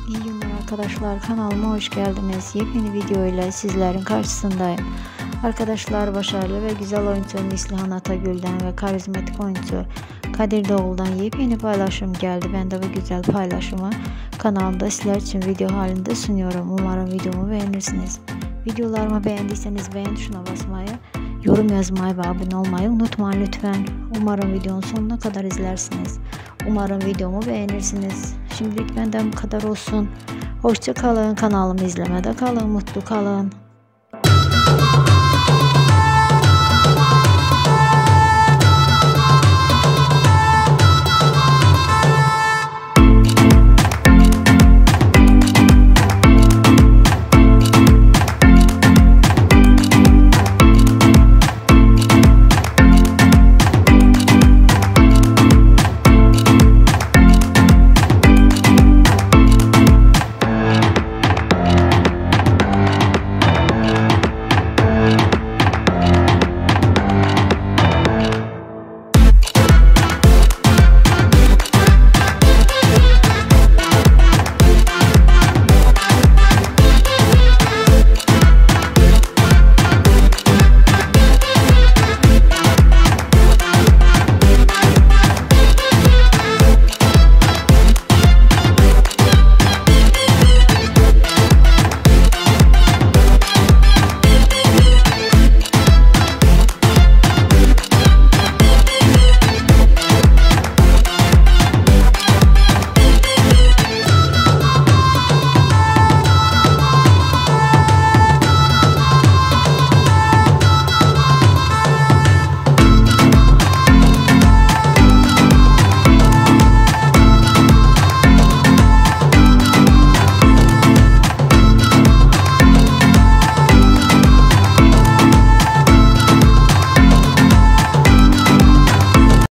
İyi günler arkadaşlar, kanalıma hoş geldiniz. Yepyeni video ile sizlerin karşısındayım. Arkadaşlar, başarılı ve güzel oyuncu Neslihan Atagül'den ve karizmatik oyuncu Kadir Doğulu'dan yepyeni paylaşım geldi. Ben de bu güzel paylaşımı kanalımda sizler için video halinde sunuyorum. Umarım videomu beğenirsiniz. Videolarımı beğendiyseniz beğen tuşuna basmayı, yorum yazmayı ve abone olmayı unutmayın lütfen. Umarım videonun sonuna kadar izlersiniz. Umarım videomu beğenirsiniz. Şimdilik benden bu kadar olsun. Hoşça kalın. Kanalımı izlemede kalın. Mutlu kalın.